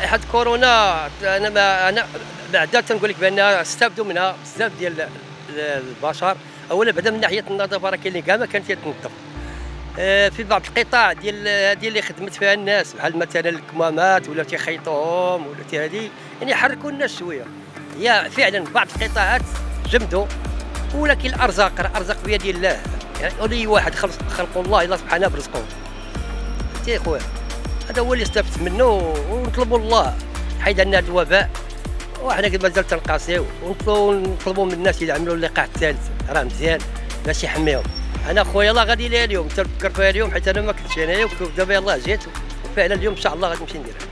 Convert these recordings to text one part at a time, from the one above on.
جائحة كورونا انا بعدا تنقول لك بان استافدوا منها بزاف ديال البشر. اولا بعدا من ناحيه النظافه راه كاين اللي كاع ما كانت تنظف. في بعض القطاع ديال اللي خدمت فيها الناس بحال مثلا الكمامات ولا تيخيطوهم ولا هذه، يعني حركوا الناس شويه. هي فعلا بعض القطاعات جمدوا، ولكن الارزاق بيد الله. يعني اي واحد خلق الله سبحانه برزقه. فهمتي خويا؟ هذا هو اللي استفدت منه، ونطلبوا الله حيد عنا هذا الوباء. وحنا مازال تنقاسيو ونطلبوا من الناس يعملوا اللقاح الثالث، راه مزيان باش يحميهم. انا خويا الله غادي ليها اليوم، تنفكر فيها اليوم حيت انا ما كنتش هنايا، ودابا يلاه جيت وفعلا اليوم ان شاء الله غادي نمشي نديرها.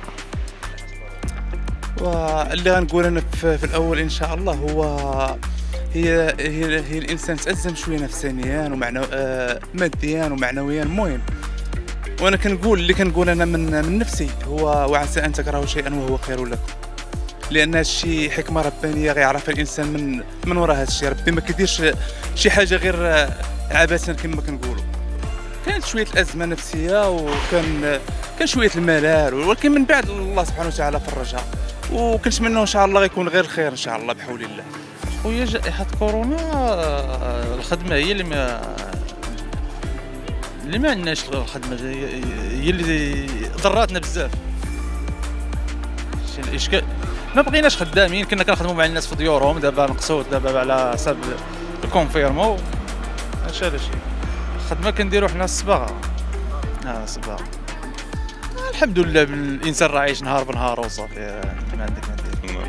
واللي غنقول انا في الاول ان شاء الله هي الانسان تأزم شويه نفسانيا ماديا ومعنويا. المهم وانا كنقول انا من نفسي هو وعسى ان تكرهوا شيئا وهو خير لكم، لان هادشي حكمه ربانيه غيعرفها الانسان من وراء هادشي. ربي ما كيديرش شي حاجه غير عبثا كما كنقولوا. كانت شويه الازمه النفسيه وكان شويه الملل، ولكن من بعد الله سبحانه وتعالى فرجها، وكنتمنى ان شاء الله غيكون غير الخير ان شاء الله بحول الله. خويا جائحة كورونا الخدمة هي اللي ما عندناش. الخدمة هي اللي ضراتنا بزاف. الاشكال ما بقيناش خدامين، كنا كنخدموا مع الناس في ديورهم، دابا نقصوا دابا على حساب الكونفيرمو. هادشي الخدمة كنديرو حنا الصباغة. الصباغة الحمد لله، الانسان راه عايش نهار بنهار وصافي، ما عندك ما دير.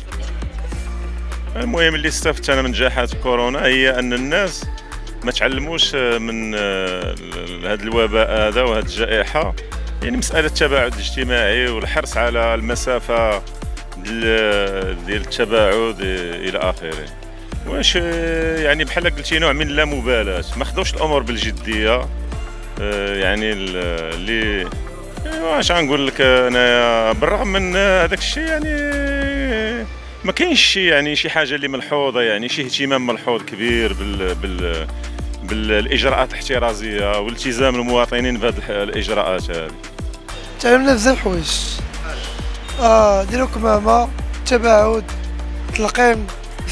المهم اللي استفدت انا من جائحة كورونا هي ان الناس ما تعلموش من هذا الوباء هذا وهذه الجائحة. يعني مسألة التباعد الاجتماعي والحرص على المسافة ديال التباعد إلى آخره. واش يعني بحال قلتي نوع من اللامبالاة، ما خدوش الأمور بالجدية. يعني اللي واش غنقول لك انايا، بالرغم من هذاك الشيء يعني ما كاينش يعني شي حاجة اللي ملحوظة، يعني شي اهتمام ملحوظ كبير بالاجراءات الاحترازيه والتزام المواطنين بهذه الاجراءات هذه. تعلمنا بزاف الحوايج. ديروا كمامه، تباعد، تلقيم.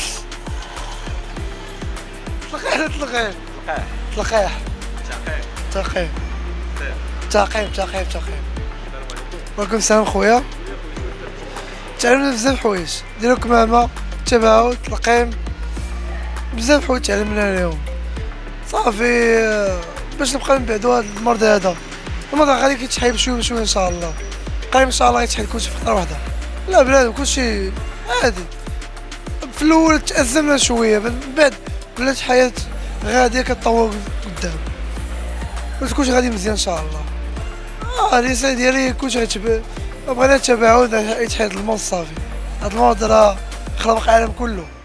تلقيم. وعليكم السلام خويا. تعلمنا بزاف الحوايج، ديروا كمامه، تباعد، تلقيم، بزاف الحوايج تعلمنا اليوم. صافي باش نبقى نبعدو هذا المرض هذا. المرض غادي كيتحيد بشويه بشويه ان شاء الله. قريب ان شاء الله غيتحيد كلشي في خطره واحده. لا بلاد كلشي عادي. في الاول تأزمنا شويه، من بعد ولات الحياه غاديه كتطور قدام، ولات كلشي غادي مزيان ان شاء الله. الرساله ديالي كلشي غيتبع، بغينا التباعد يتحيد المرض صافي. هذا المرض راه خرب العالم كله.